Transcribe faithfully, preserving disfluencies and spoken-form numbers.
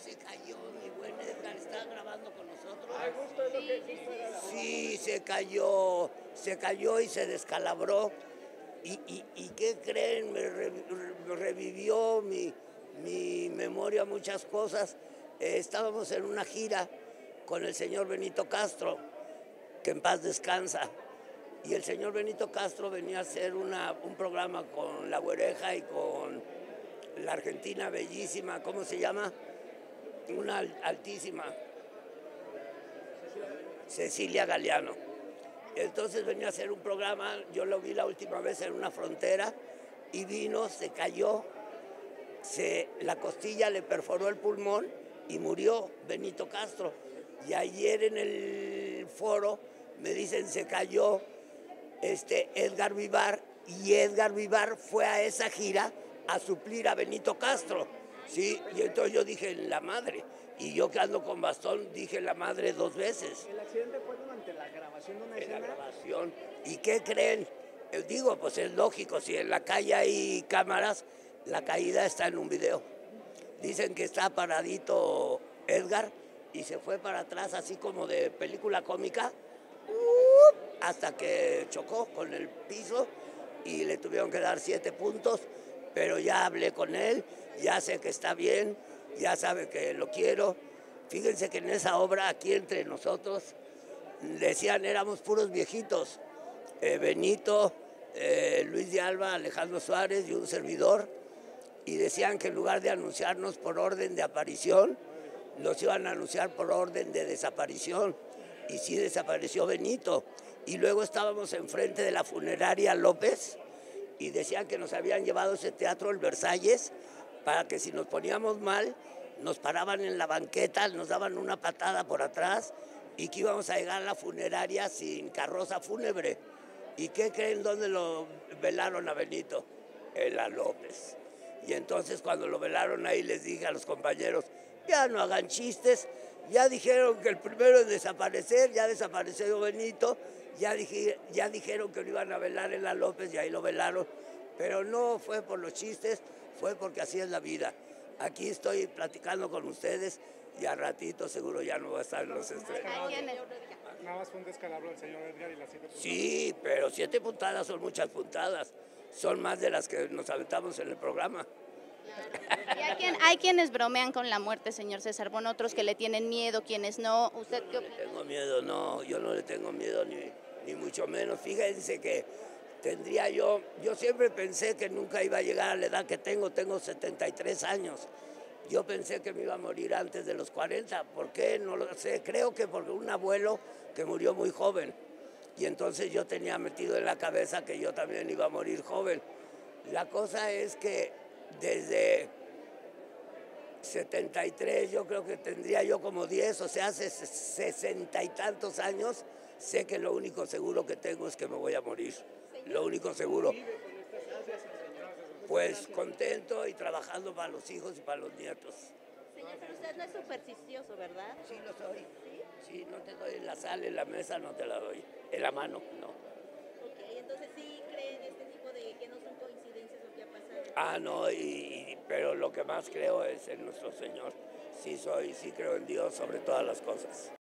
se cayó, mi buen Edgar, está grabando con nosotros. Ah, justo es lo que justo era la- Sí, se cayó, se cayó y se descalabró. ¿Y, y, y qué creen? Me re- re- revivió mi, mi memoria muchas cosas. Eh, estábamos en una gira con el señor Benito Castro, que en paz descansa. Y el señor Benito Castro venía a hacer una, un programa con La Güereja y con la argentina bellísima, ¿cómo se llama? Una al- altísima, Cecilia Galeano. Entonces venía a hacer un programa, yo lo vi la última vez en una frontera y vino, se cayó, se, la costilla le perforó el pulmón y murió Benito Castro. Y ayer en el foro me dicen se cayó este, Edgar Vivar, y Edgar Vivar fue a esa gira a suplir a Benito Castro. Sí, y entonces yo dije la madre, y yo que ando con bastón dije la madre dos veces. El accidente fue durante la grabación de una En la escena. grabación. ¿Y qué creen? Eh, Digo, pues es lógico, si en la calle hay cámaras, la caída está en un video. Dicen que está paradito Edgar y se fue para atrás así como de película cómica ¡uh! Hasta que chocó con el piso y le tuvieron que dar siete puntos, pero ya hablé con él, ya sé que está bien, ya sabe que lo quiero. Fíjense que en esa obra, aquí entre nosotros, decían éramos puros viejitos, eh, Benito, eh, Luis de Alba, Alejandro Suárez y un servidor, y decían que en lugar de anunciarnos por orden de aparición, nos iban a anunciar por orden de desaparición, y sí desapareció Benito. Y luego estábamos enfrente de la funeraria López y decían que nos habían llevado ese teatro, el Versalles, para que si nos poníamos mal, nos paraban en la banqueta, nos daban una patada por atrás y que íbamos a llegar a la funeraria sin carroza fúnebre. ¿Y qué creen dónde lo velaron a Benito? En la López. Y entonces cuando lo velaron ahí les dije a los compañeros, ya no hagan chistes, ya dijeron que el primero en desaparecer, ya desapareció Benito, ya, dije, ya dijeron que lo iban a velar en la López y ahí lo velaron, pero no fue por los chistes, fue porque así es la vida. Aquí estoy platicando con ustedes y a ratito seguro ya no va a estar en los estrenos. Nada más fue un descalabro del señor Edgar y las siete puntadas. Sí, pero siete puntadas son muchas puntadas, son más de las que nos aventamos en el programa. Y hay, quien, hay quienes bromean con la muerte, señor César Bueno, otros que le tienen miedo, quienes no. ¿Usted qué No le opina? tengo miedo, no, yo no le tengo miedo ni, ni mucho menos. Fíjense que tendría yo, yo siempre pensé que nunca iba a llegar a la edad que tengo, tengo setenta y tres años. Yo pensé que me iba a morir antes de los cuarenta, ¿por qué? No lo sé, creo que porque un abuelo que murió muy joven. Y entonces yo tenía metido en la cabeza que yo también iba a morir joven. La cosa es que desde setenta y tres, yo creo que tendría yo como diez, o sea, hace sesenta y tantos años, sé que lo único seguro que tengo es que me voy a morir. Lo único seguro. Pues contento y trabajando para los hijos y para los nietos. Señor, pero usted no es supersticioso, ¿verdad? Sí, lo soy. Sí, no te doy la sal en la mesa, no te la doy. En la mano, no. Ok, entonces sí cree en este tipo de que no son coincidencias lo que ha pasado. Ah, no, y, y- pero lo que más creo es en nuestro Señor. Sí soy, sí creo en Dios sobre todas las cosas.